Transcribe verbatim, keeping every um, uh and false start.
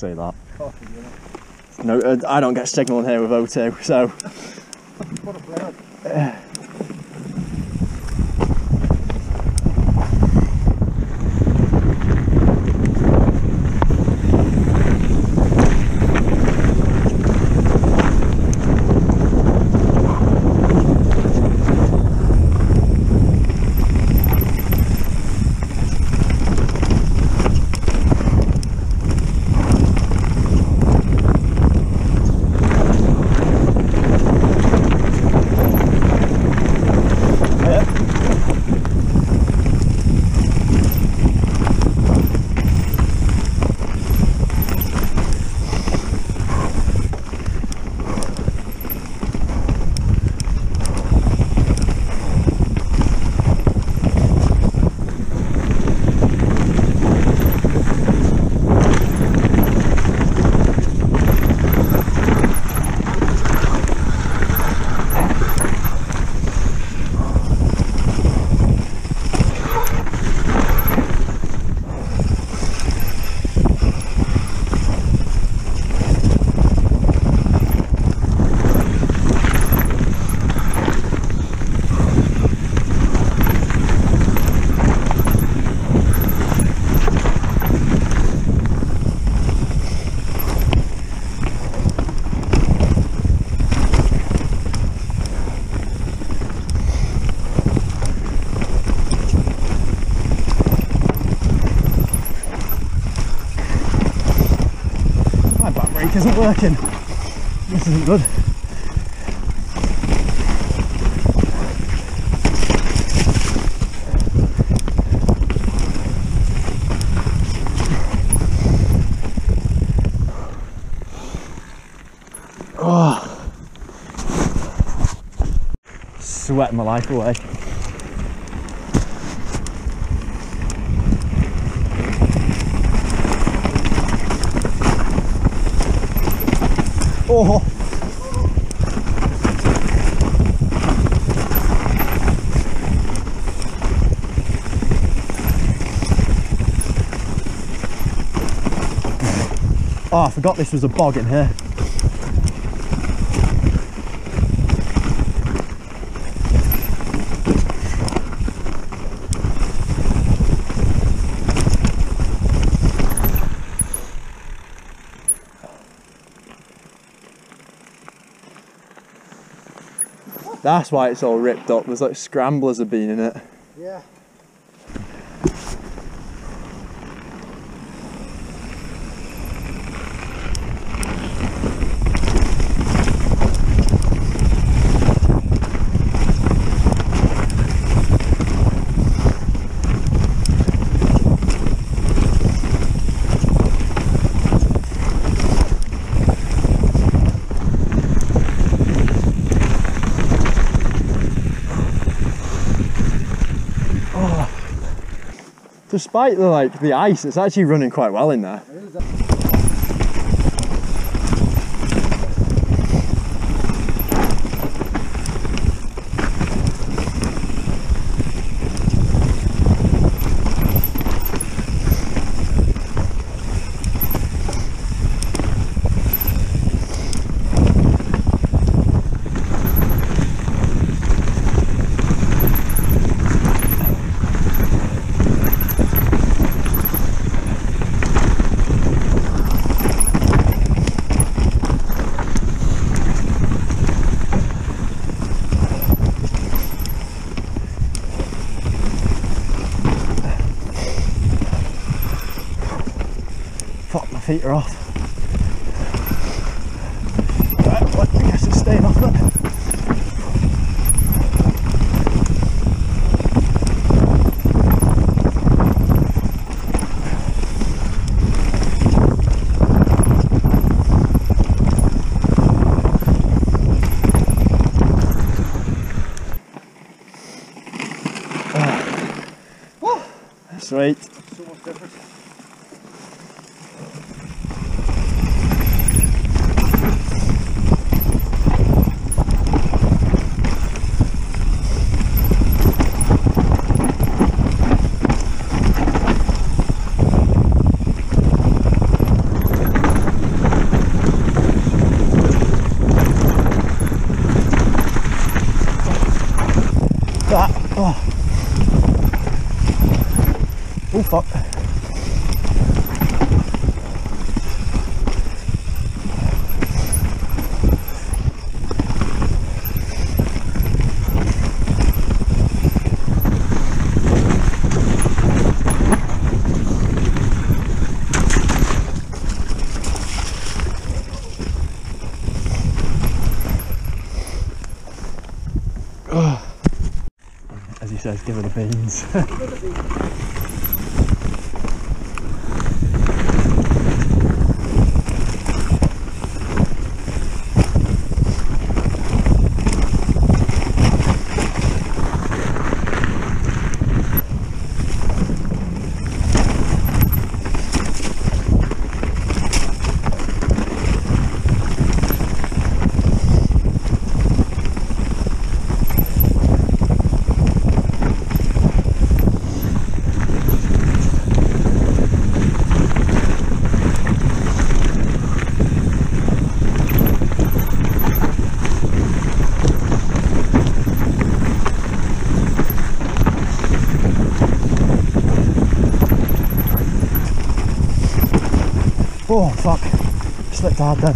see that. No, uh, I don't get signalling here with O two, so. uh, isn't working. This isn't good. Oh, sweating my life away. Oh. Oh, I forgot this was a bog in here. That's why it's all ripped up. There's like scramblers have been in it. Yeah. Despite the like the ice, it's actually running quite well in there. Fuck, my feet are off. Right, well, I guess it's staying off then. Oh, sweet. So much different. Oh fuck. As he says, give her the beans. Oh fuck, slipped hard then.